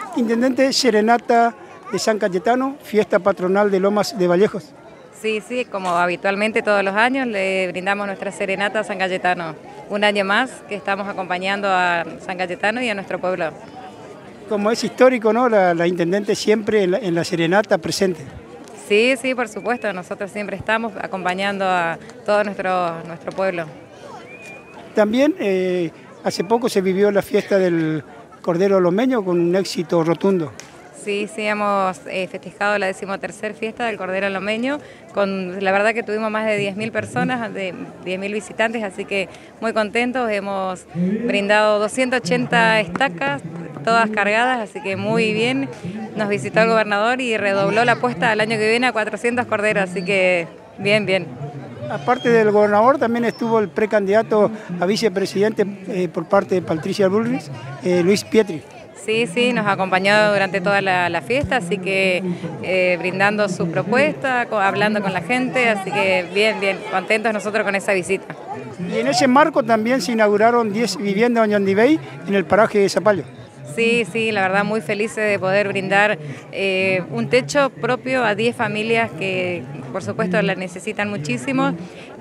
Intendente, serenata de San Cayetano, fiesta patronal de Lomas de Vallejos. Sí, sí, como habitualmente todos los años le brindamos nuestra serenata a San Cayetano. Un año más que estamos acompañando a San Cayetano y a nuestro pueblo. Como es histórico, ¿no? La Intendente siempre en la serenata presente. Sí, sí, por supuesto, nosotros siempre estamos acompañando a todo nuestro pueblo. También hace poco se vivió la fiesta del Cordero Lomeño con un éxito rotundo. Sí, sí, hemos festejado la 13ª fiesta del Cordero Lomeño, la verdad que tuvimos más de 10.000 personas, de 10.000 visitantes, así que muy contentos, hemos brindado 280 estacas, todas cargadas, así que muy bien, nos visitó el gobernador y redobló la apuesta al año que viene a 400 corderos, así que bien, bien. Aparte del gobernador, también estuvo el precandidato a vicepresidente por parte de Patricia Bullrich, Luis Pietri. Sí, sí, nos acompañó durante toda la fiesta, así que brindando su propuesta, hablando con la gente, así que bien, bien, contentos nosotros con esa visita. Y en ese marco también se inauguraron 10 viviendas en Oñandibey, en el paraje de Zapallo. Sí, sí, la verdad muy felices de poder brindar un techo propio a 10 familias que por supuesto la necesitan muchísimo.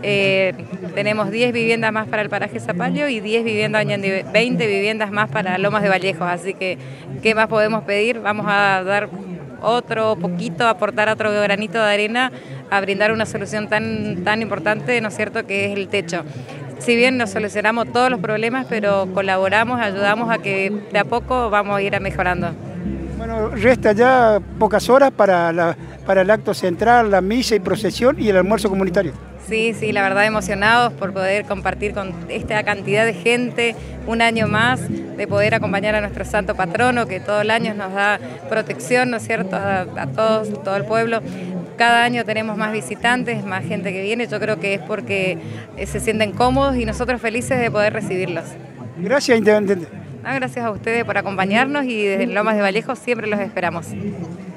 Tenemos 10 viviendas más para el paraje Zapallo y 10 viviendas, 20 viviendas más para Lomas de Vallejos, así que ¿qué más podemos pedir? Vamos a dar otro poquito, aportar otro granito de arena a brindar una solución tan importante, ¿no es cierto?, que es el techo. Si bien no solucionamos todos los problemas, pero colaboramos, ayudamos a que de a poco vamos a ir mejorando. Bueno, resta ya pocas horas para el acto central, la misa y procesión y el almuerzo comunitario. Sí, sí, la verdad emocionados por poder compartir con esta cantidad de gente un año más, de poder acompañar a nuestro santo patrono que todo el año nos da protección, ¿no es cierto?, a todos, todo el pueblo. Cada año tenemos más visitantes, más gente que viene, yo creo que es porque se sienten cómodos y nosotros felices de poder recibirlos. Gracias, Intendente. Gracias a ustedes por acompañarnos y desde Lomas de Vallejos siempre los esperamos.